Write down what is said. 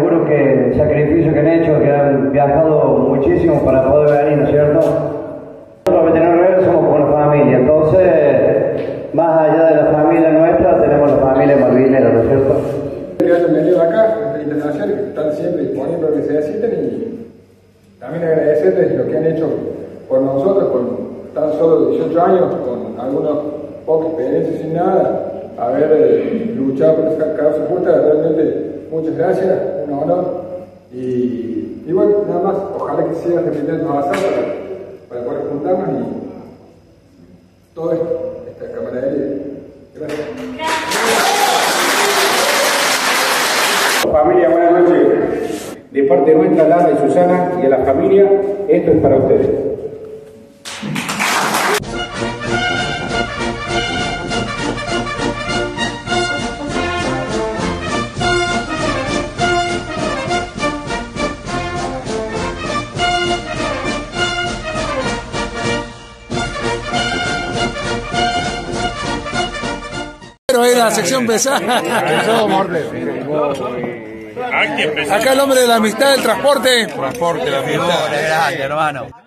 seguro que el sacrificio que han hecho, que han viajado muchísimo para poder venir, ¿no es cierto? Los veteranos somos como una familia, entonces, más allá de la familia nuestra, tenemos la familia malvinera, ¿no es cierto? Que hayan venido acá, internacionales, que están siempre disponibles lo que se necesiten, y también agradecerles lo que han hecho por nosotros, con tan solo 18 años, con algunos poca experiencia sin nada, haber luchado por esta causa justa. Realmente muchas gracias, un honor, y bueno, nada más, ojalá que sigan repitiendo avanzar para poder juntarnos y todo esto, esta camaradería. Gracias. Familia, buenas noches. De parte nuestra, Lara y Susana, y a la familia, esto es para ustedes. Pero ahí la sección pesada. Acá el hombre de la amistad del transporte. Transporte, la amistad. Grande, hermano.